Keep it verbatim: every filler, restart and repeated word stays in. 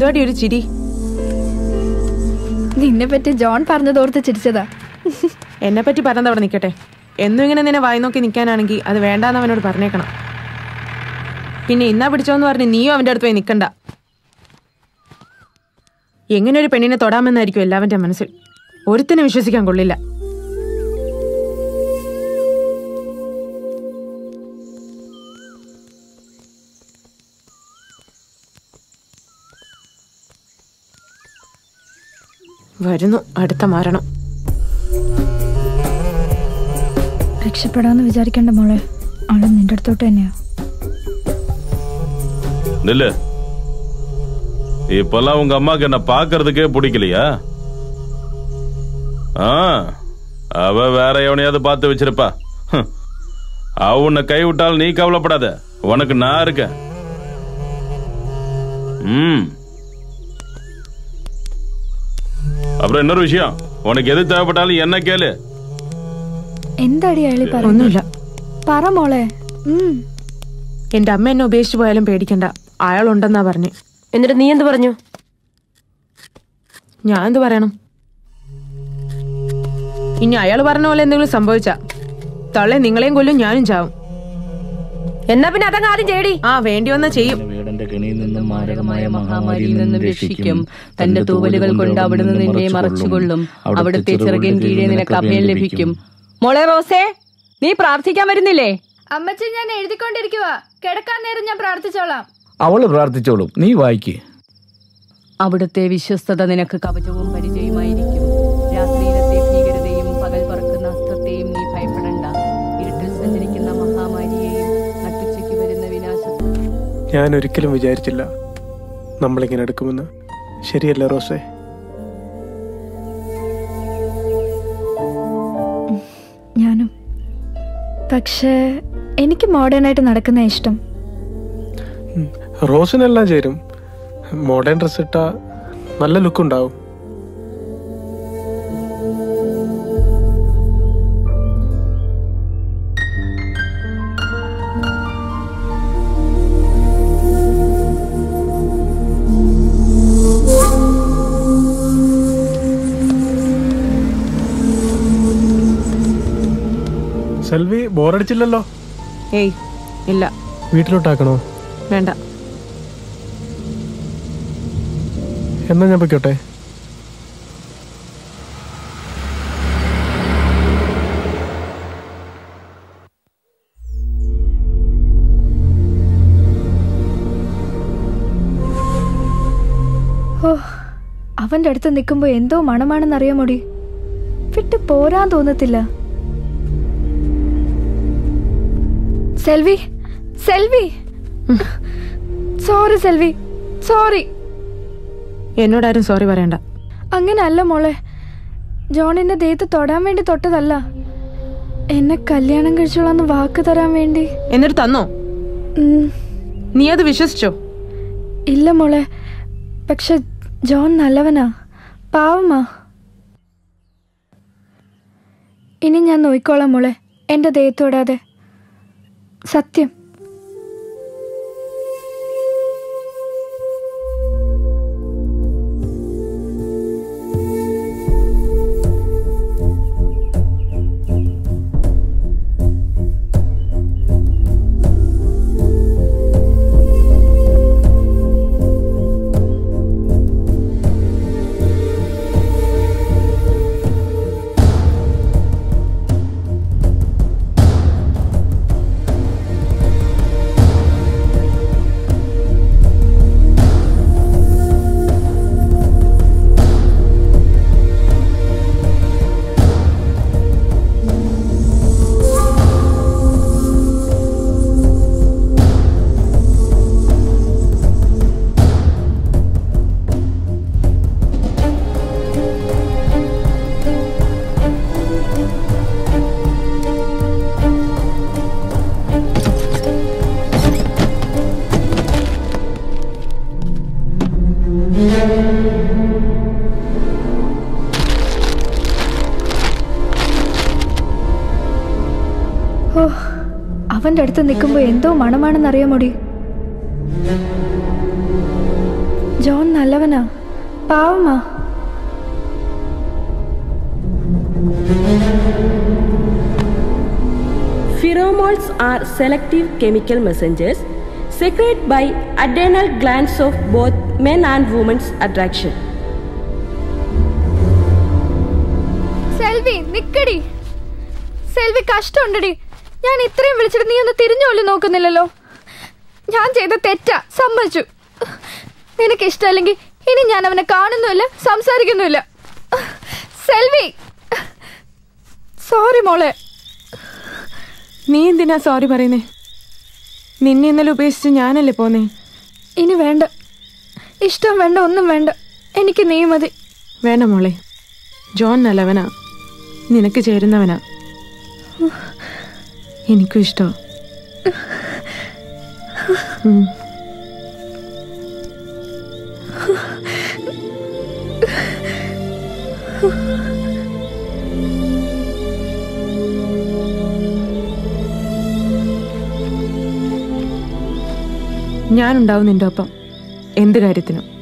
എന്തുവാടി ഒരു ചിരി? നിന്നെ പറ്റി ജോൺ പറഞ്ഞതോർത്ത് ചിരിച്ചതാ. എന്നെ പറ്റി പറഞ്ഞത് അവിടെ നിൽക്കട്ടെ. എന്നും ഇങ്ങനെ നിന്നെ വായി നോക്കി നിൽക്കാനാണെങ്കിൽ അത് വേണ്ടാന്ന് അവനോട് പറഞ്ഞേക്കണം. പിന്നെ ഇന്നാ പിടിച്ചോന്ന് പറഞ്ഞ് നീയും അവൻ്റെ അടുത്ത് പോയി നിൽക്കണ്ട. എങ്ങനെ ഒരു പെണ്ണിനെ തൊടാമെന്നായിരിക്കും എല്ലാവൻ്റെ മനസ്സിൽ. ഒരുത്തിനെ വിശ്വസിക്കാൻ കൊള്ളില്ല. വരുന്നു അടുത്ത മരണം. രക്ഷപ്പെടാന്ന് വിചാരിക്കണ്ട മോളെ, ആള് നിന്റെ അടുത്തോട്ട് തന്നെയാ. இப்பெல்லாம் உங்க அம்மாக்கு என்ன பாக்குறதுக்கே பிடிக்கலையா? ஆ, அவ வேற எவனையாவது பார்த்து வச்சிருப்பா. அவ உன்னை கை விட்டால் நீ கவலைப்படாத, உனக்கு நான் இருக்கேன். ம், அப்புறம் இன்னொரு விஷயம், உனக்கு எது தேவைப்பட்டாலும் என்ன கேளு. എന്താടി അയാളി പറഞ്ഞില്ല? പറ മോളെ. എന്റെ അമ്മ എന്നെ ഉപേക്ഷിച്ചു പോയാലും പേടിക്കണ്ട, അയാളുണ്ടെന്നാ പറഞ്ഞു. എന്നിട്ട് നീ എന്ത് പറഞ്ഞു? ഞാൻ എന്ത് പറയണം? ഇനി അയാൾ പറഞ്ഞ പോലെ എന്തെങ്കിലും സംഭവിച്ചാ തള്ളെ നിങ്ങളെയും കൊല്ലും, ഞാനും ചാവും. എന്നാ പിന്നെ അതങ്ങ് ആദ്യം ചെയ്യടി. ആ, വേണ്ടി വന്നാ ചെയ്യും. മാരകമായ മഹാമാരിയിൽ നിന്നും രക്ഷിക്കും. തന്റെ തൂവലുകൾ കൊണ്ട് അവിടുന്ന് നിന്നെ മറച്ചുകൊള്ളും. അവിടുത്തെ ചിറകിൻ കീഴെ നിനക്ക് അഭയം ലഭിക്കും. മോളെ റോസേ, നീ പ്രാർത്ഥിക്കാൻ വരുന്നില്ലേ? അമ്മച്ചി, ഞാൻ എഴുതിക്കൊണ്ടിരിക്കുവാ. കിടക്കാൻ നേരം ഞാൻ പ്രാർത്ഥിച്ചോളാം. അവള് പ്രാർത്ഥിച്ചോളും, നീ വായിക്ക്. അവിടുത്തെ വിശ്വസ്തത നിനക്ക് കവചവും പരിചയമായിരിക്കും. രാത്രിയിലത്തെ ഭീകരതയും പകൽ പറക്കുന്ന അസ്ത്രത്തെയും നീ ഭയപ്പെടണ്ട. ഇരുട്ടിൽ സഞ്ചരിക്കുന്ന മഹാമാരിയെയും നട്ടുച്ചയ്ക്ക് വരുന്ന വിനാശത്തെ. ഞാൻ ഒരിക്കലും വിചാരിച്ചില്ല നമ്മളിങ്ങനെ എടുക്കുമെന്ന്. ശരിയല്ലേ റോസേ? ഞാനും. പക്ഷേ എനിക്ക് മോഡേൺ ആയിട്ട് നടക്കുന്ന ഇഷ്ടം. റോസിനെല്ലാം ചേരും. മോഡേൺ ഡ്രസ് ഇട്ടാ നല്ല ലുക്ക് ഉണ്ടാവും. സെൽവി, ബോറടിച്ചില്ലല്ലോ? ഏയ് ഇല്ല. വീട്ടിലോട്ടാക്കണോ? വേണ്ട. എന്നാ ഞാൻ പൊയ്ക്കോട്ടെ? ഓ, അവന്റെ അടുത്ത് നിൽക്കുമ്പോ എന്തോ മണമാണെന്നറിയാമോടി. വിട്ട് പോരാൻ തോന്നത്തില്ല. Selvi, Selvi, sorry Selvi, sorry. എന്നോടാരും സോറി പറയണ്ട. അങ്ങനെ അല്ല മോളെ, ജോൺ എന്നെ ദേഹത്ത് തൊടാൻ വേണ്ടി തൊട്ടതല്ല, എന്നെ കല്യാണം കഴിച്ചോളാന്ന് വാക്ക് തരാൻ വേണ്ടി. എന്നിട്ട് തന്നോ? നീ അത് വിശ്വസിച്ചോ? ഇല്ല മോളെ, പക്ഷെ ജോൺ നല്ലവനാ, പാവമാ. ഇനി ഞാൻ നോയിക്കോളാം മോളെ, എന്റെ ദേഹത്ത് തൊടാതെ. സത്യം. ഓ, അവന്റെ അടുത്ത് നിൽക്കുമ്പോ എന്തോ മണമാണെന്നറിയാമോടി. ജോൺ നല്ലവനാ, പാവമാ. Pheromones are selective chemical messengers secreted by adrenal glands of both men and women's attraction. Selvi നിക്കടി. സെൽവി കഷ്ടമുണ്ടടി. ഞാൻ ഇത്രയും വിളിച്ചിട്ട് നീ ഒന്ന് തിരിഞ്ഞോലും നോക്കുന്നില്ലല്ലോ. ഞാൻ ചെയ്ത തെറ്റാ, സമ്മതിച്ചു. നിനക്ക് ഇഷ്ടമല്ലെങ്കിൽ ഇനി ഞാൻ അവനെ കാണുന്നുമില്ല, സംസാരിക്കുന്നുമില്ല. സെൽവി സോറി മോളെ. നീ എന്തിനാ സോറി പറയുന്നേ? നിന്നെ ഇന്നലെ ഉപേക്ഷിച്ച് ഞാനല്ലേ പോന്നേ. ഇനി വേണ്ട, ഇഷ്ടം വേണ്ട, ഒന്നും വേണ്ട. എനിക്ക് നീ മതി. വേണ്ട മോളെ, ജോൺ നല്ലവനാ, നിനക്ക് ചേരുന്നവനാ. എനിക്കും ഇഷ്ടം. ഞാനുണ്ടാവും നിന്റെ ഒപ്പം, എന്ത് കാര്യത്തിനും.